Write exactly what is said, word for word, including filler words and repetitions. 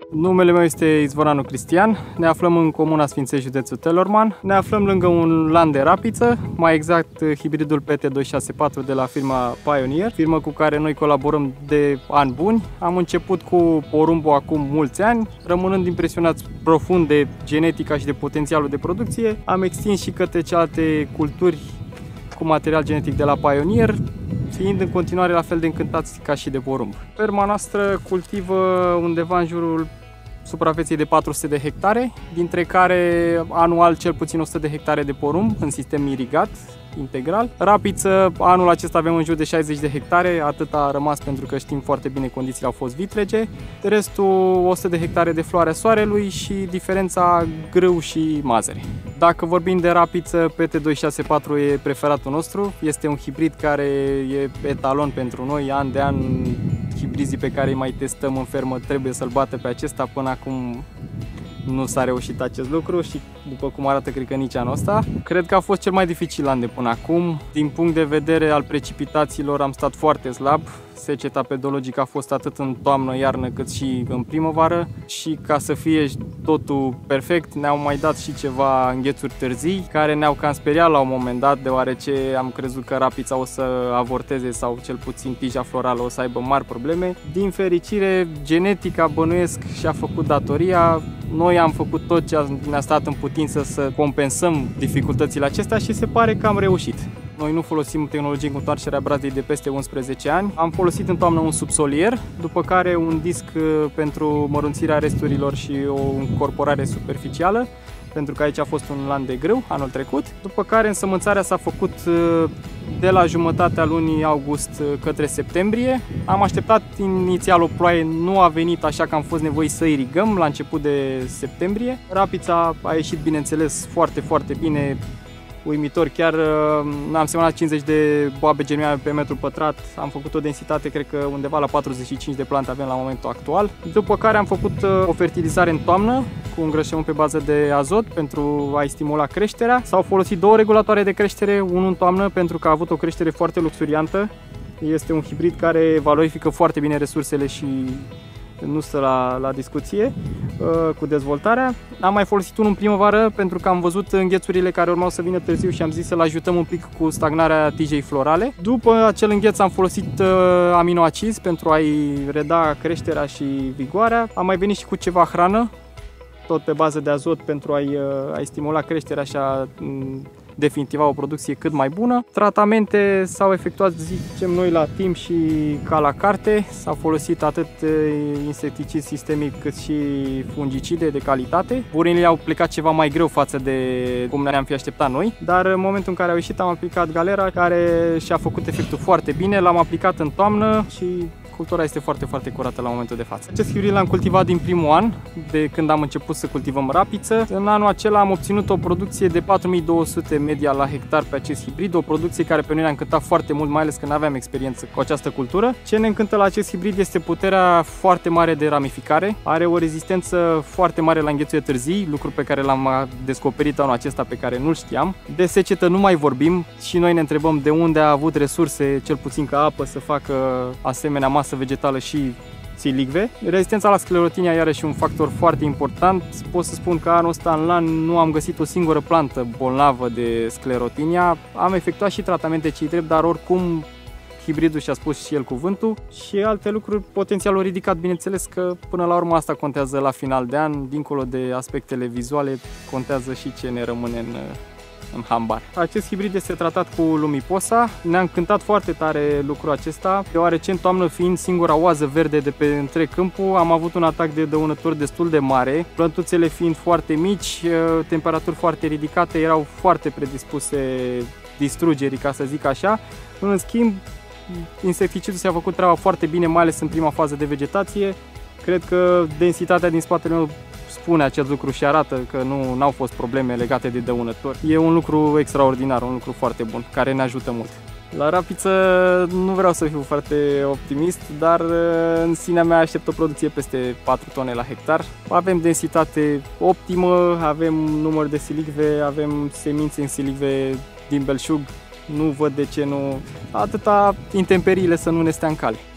Numele meu este Izvoranu Cristian, ne aflăm în comuna Sfințești, județul Telorman. Ne aflăm lângă un lan de rapiță, mai exact hibridul P T doi șase patru de la firma Pioneer, firmă cu care noi colaborăm de ani buni. Am început cu porumbul acum mulți ani, rămânând impresionați profund de genetica și de potențialul de producție. Am extins și către celelalte culturi cu material genetic de la Pioneer, fiind în continuare la fel de încântați ca și de porumb. Ferma noastră cultivă undeva în jurul suprafeței de patru sute de hectare, dintre care anual cel puțin o sută de hectare de porumb în sistem irigat integral. Rapiță, anul acesta avem în jur de șaizeci de hectare, atât a rămas pentru că știm foarte bine condițiile au fost vitrege. Restul o sută de hectare de floarea soarelui și diferența grâu și mazăre. Dacă vorbim de rapiță, P T doi șase patru e preferatul nostru. Este un hibrid care e etalon pentru noi, an de an. Hibrizii pe care îi mai testăm în fermă trebuie să-l bată pe acesta. Până acum nu s-a reușit acest lucru și după cum arată, cred că nici anul ăsta. Cred că a fost cel mai dificil an de până acum. Din punct de vedere al precipitațiilor am stat foarte slab. Seceta pedologică a fost atât în toamnă, iarnă, cât și în primăvară și ca să fie totul perfect ne-au mai dat și ceva înghețuri târzii care ne-au cam speriat la un moment dat, deoarece am crezut că rapița o să avorteze sau cel puțin tija florală o să aibă mari probleme. Din fericire, genetica, bănuiesc, și-a făcut datoria. Noi am făcut tot ce ne-a stat în putință să compensăm dificultățile acestea și se pare că am reușit. Noi nu folosim tehnologie în întoarcerea brazei de peste unsprezece ani. Am folosit în toamnă un subsolier, după care un disc pentru mărunțirea resturilor și o încorporare superficială, pentru că aici a fost un lan de grâu anul trecut. După care însămânțarea s-a făcut de la jumătatea lunii august către septembrie. Am așteptat inițial o ploaie, nu a venit, așa că am fost nevoiți să irigăm la început de septembrie. Rapița a ieșit, bineînțeles, foarte, foarte bine. Uimitor, chiar am semănat cincizeci de boabe germinale pe metru pătrat, am făcut o densitate, cred că undeva la patruzeci și cinci de plante avem la momentul actual. După care am făcut o fertilizare în toamnă cu îngrășământ pe bază de azot pentru a-i stimula creșterea. S-au folosit două regulatoare de creștere, unul în toamnă pentru că a avut o creștere foarte luxuriantă. Este un hibrid care valorifică foarte bine resursele și nu stă la, la discuție uh, cu dezvoltarea. Am mai folosit unul în primăvară pentru că am văzut înghețurile care urmau să vină târziu și am zis să-l ajutăm un pic cu stagnarea tijei florale. După acel îngheț am folosit uh, aminoacizi pentru a-i reda creșterea și vigoarea. Am mai venit și cu ceva hrană, tot pe bază de azot pentru a-i, uh, a-i stimula creșterea și a um, definitiva o producție cât mai bună. Tratamente s-au efectuat, zicem noi, la timp și ca la carte. S-au folosit atât insecticid sistemic cât și fungicide de calitate. Burinile au plecat ceva mai greu față de cum ne-am fi așteptat noi, dar în momentul în care au ieșit am aplicat galera, care și-a făcut efectul foarte bine. L-am aplicat în toamnă și cultura este foarte, foarte curată la momentul de față. Acest hibrid l-am cultivat din primul an, de când am început să cultivăm rapiță. În anul acela am obținut o producție de patru mii două sute media la hectar pe acest hibrid, o producție care pe noi ne-a încântat foarte mult, mai ales că nu aveam experiență cu această cultură. Ce ne încântă la acest hibrid este puterea foarte mare de ramificare, are o rezistență foarte mare la înghețuire târzii, lucru pe care l-am descoperit anul acesta, pe care nu-l știam. De secetă nu mai vorbim și noi ne întrebăm de unde a avut resurse, cel puțin ca apă, să facă asemenea masă vegetală și silicve. Rezistența la sclerotinia iarăși un factor foarte important. Pot să spun că anul ăsta în lan nu am găsit o singură plantă bolnavă de sclerotinia. Am efectuat și tratamente ce-i drept, dar oricum hibridul și-a spus și el cuvântul. Și alte lucruri, potențialul ridicat, bineînțeles că până la urmă asta contează la final de an, dincolo de aspectele vizuale, contează și ce ne rămâne în în hambar. Acest hibrid este tratat cu Lumiposa. Ne-a încântat foarte tare lucrul acesta, deoarece în toamnă, fiind singura oază verde de pe întreg câmpul, am avut un atac de dăunători destul de mare. Plântuțele fiind foarte mici, temperaturi foarte ridicate, erau foarte predispuse distrugerii, ca să zic așa. În schimb, insecticidul s-a făcut treaba foarte bine, mai ales în prima fază de vegetație. Cred că densitatea din spatele meu spune acest lucru și arată că nu au fost probleme legate de dăunători. E un lucru extraordinar, un lucru foarte bun, care ne ajută mult. La rapiță nu vreau să fiu foarte optimist, dar în sinea mea aștept o producție peste patru tone la hectar. Avem densitate optimă, avem număr de silicve, avem semințe în silicve din belșug. Nu văd de ce nu, atâta intemperiile să nu ne stea în cale.